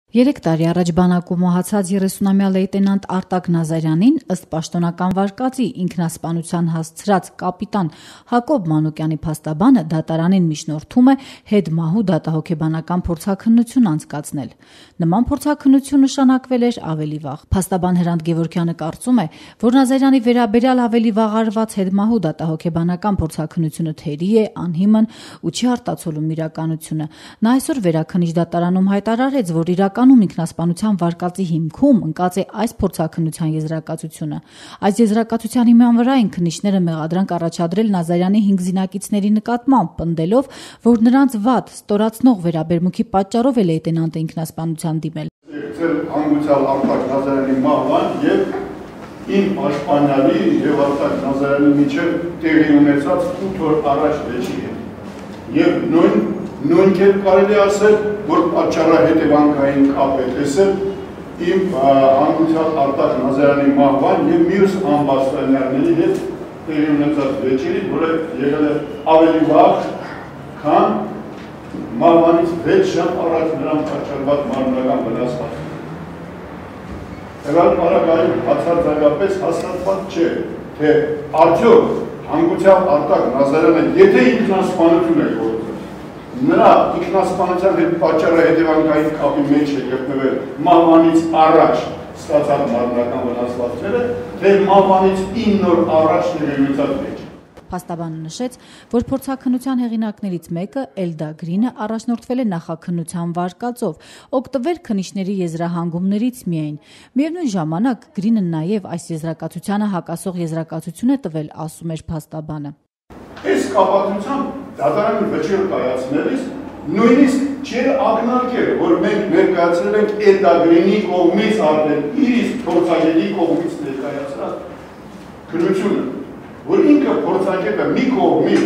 3 տարի առաջ բանակում մահացած 30-ամյա լեյտենանտ Արտակ Նազարյանին ըստ պաշտոնական վարկածի ինքնասպանության հասցրած կապիտան Հակոբ Մանուկյանի փաստաբանը դատարանին միջնորդում է հետմահու դատահոգեբանական փորձաքննություն անցկացնել։ Նման փորձաքննություն նշանակվել էր ավելի վաղ։ Փաստաբան Հրանտ Գևորգյանը կարծում է, որ Նազարյանի վերաբերյալ ավելի վաղ արված հետմահու դատահոգեբանական փորձաքննությունը թերի է, անհիմն ու չի արտացոլում իրականությունը։ Նա այսօր Վերաքննիչ դատարանում հայտարարեց, որ իրականում ինքնասպանության վարկածի հիմքում ընկած է այս փորձաքննության եզրակացությունը։ Այս եզրակացության հիման վրա են քննիչները մեղադրանք առաջադրել Նազարյանի 5 զինակիցների նկատմամբ, պնդելով, որ նրանց վատ ստորացնող վերաբերմունքի պատճառով է լեյտենանտը ինքնասպանության դիմել։ Հանգուցյալ Արտակ Նազարյանի մահվան եւ իմ պաշտպանյալի եւ Արտակ Նազարյանի միջեւ տեղի ունեցած 8 օր առաջ վեճի հետ։ Եվ նույնքան կարելի ասել, որ պատճառահետևանքային կապ է տեսել իմ հանգուցյալ Արտակ Նազարյանի մահվան եւ մյուս անպաշտպանյալների հետ տեղի ունեցած վեճերի, որը եղել է ավելի վաղ, քան մահվանից 6 ժամ առաջ նրան պատճառված մարմնական վնասվածք։ Հեղալ պարագայում բացարձակապես հաստատված չէ, թե արդյոք հանգուցյալ Արտակ Նազարյանը եթե ինքնասպանություն է գործել, նրա ինքնասպանության հետ պատճառահետևանքային կապի մեջ է գտնվել մահվանից առաջ ստացած մարմնական վնասվածքները, թե մահվանից 9 օր առաջ տեղի ունեցած վեճը։ Փաստաբանը նշեց, որ փորձաքննության հեղինակներից մեկը Էլդա Գրինը առաջնորդվել է նախաքննության վարկածով, օգտվել քննիչների եզրահանգումներից միայն։ Միևնույն ժամանակ Գրինը նաև այս եզրակացությանը հակասող եզրակացություն է տվել, ասում էր փաստաբանը։ Այս կապակցությամբ դատարանի վճիռ կայացնելիս նույնիսկ չէր ակնարկել, որ մենք ներկայացրել ենք Էլդա Գրինի կողմից արդեն իր փորձագետի կողմից ներկայացրած քննությունը, որ ինքը փորձագետը մի կողմից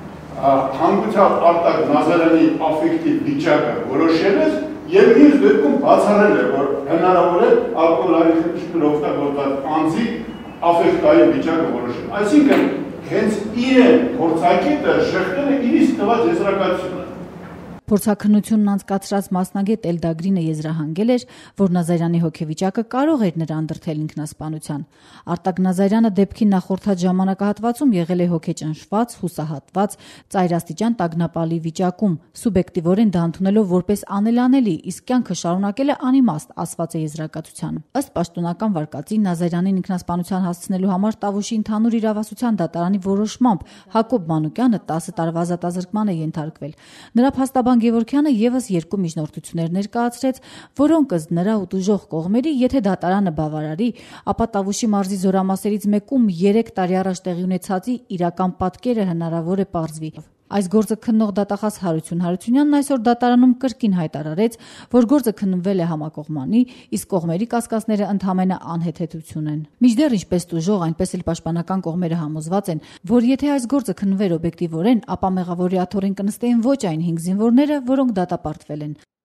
հանգուցյալ Արտակ Նազարյանի աֆեկտիվ վիճակը որոշել է եւ մյուս դեպքում բացառել է, որ հնարավոր է ալկոհոլային օգտագործած անձի աֆեկտային վիճակը որոշել։ Այսինքն հենց իրեն փորձագետը շեղվել է իր իսկ տված եզրակացությունը։ Փորձաքննությունն անցկացրած մասնագետ Էլդա Գրինը եզրահանգել էր, որ Նազարյանի հոգեվիճակը կարող էր նրան դրդել ինքնասպանության։ Արտակ Նազարյանը դեպքի նախորդած ժամանակահատվածում եղել է հոգեճնշված, հուսահատված, ծայրաստիճան տագնապալի վիճակում, սուբյեկտիվորեն դա ընդունելով որպես անելանելի, իսկ կյանքը շարունակել է անիմաստ, ասված է եզրակացությանը։ Ըստ պաշտոնական վարկածի Նազարյանին ինքնասպանության հասցնելու համար Տավուշի ընդհանուր իրավասության դատարանի որոշմամբ Հակոբ Մանուկյանը 10 տարվա ազատազրկման է ենթարկվել։ Նրա փաստաբան Գևորգյանը եւս 2 միջնորդություններ ներկայացրեց, որոնք ըստ նրա ու տուժող կողմերի, եթե դատարանը բավարարի, ապա Տավուշի մարզի զորամասերից մեկում 3 տարի առաջ տեղի ունեցածի իրական պատկերը հնարավոր է պարզվի։ Այս գործը քննող դատախազ Հարություն Հարությունյանն այսօր դատարանում կրկին հայտարարեց, որ գործը քննվել է համակողմանի, իսկ կողմերի կասկածները ընդհանրապես անհեթեթություն են։ Մինչդեռ ինչպես տուժող, այնպես էլ պաշտպանական կողմերը համոզված են, որ եթե այս գործը քննվեր օբյեկտիվորեն, ապա մեղավորի աթոռին կնստեին ոչ այն 5 զինվորները, որոնք դատապարտվել են։